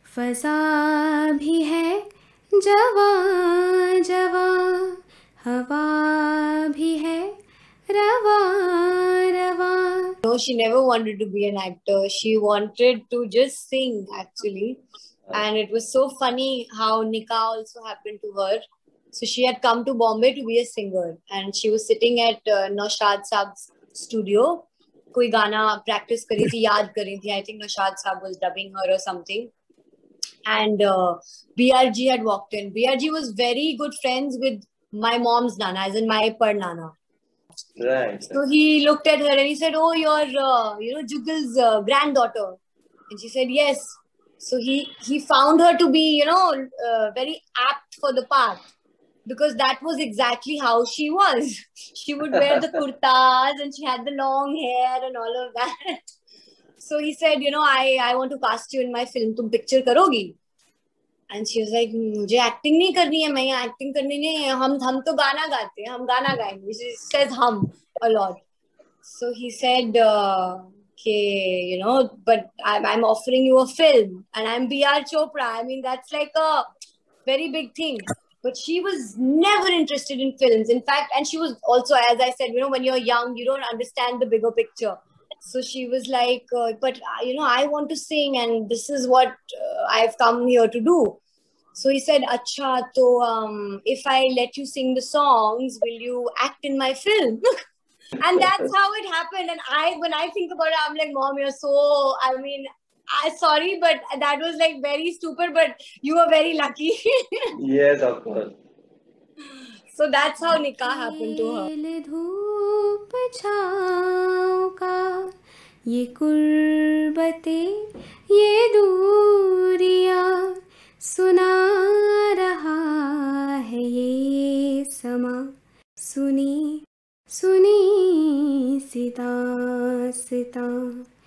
फ़ज़ा भी है जवां जवां, हवा भी है रवां रवां. No, she never wanted to be an actor. She wanted to just sing, actually. And it was so funny how Nikah also happened to her. So she had come to Bombay to be a singer, and she was sitting at Naushad Saab's studio. कोई गाना practice करी थी, याद करी थी. I think Naushad Saab was dubbing her or something. And BRG had walked in. BRG was very good friends with my mom's nana, as in my per nana. Right. So he looked at her and he said, "Oh, you're Jugal's granddaughter." And she said, "Yes." So he found her to be, very apt for the part, because that was exactly how she was. She would wear the kurtas and she had the long hair and all of that. So he said, I want to cast you in my film. तुम picture करोगी? And she was like, मुझे acting नहीं करनी है, मैं यहाँ acting करनी नहीं है. हम तो गाना गाते हैं, हम गाना गाएंगे. She says hum a lot. So he said, okay, but I'm offering you a film and I'm B.R. Chopra. I mean, that's like a very big thing. But she was never interested in films. In fact, and she was also, as I said, when you're young, you don't understand the bigger picture. So she was like, but I want to sing and this is what I've come here to do. So he said, Acha, so if I let you sing the songs, will you act in my film? And that's how it happened. And when I think about it, I'm like, Mom, you're so, sorry, but that was like very stupid, but you were very lucky. Yes, of course. So that's how Nikah happened to her. धूप छाँव का ये कुर्बतें ये दूरियां सुना रहा है ये समा सुनी सुनी सिता सिता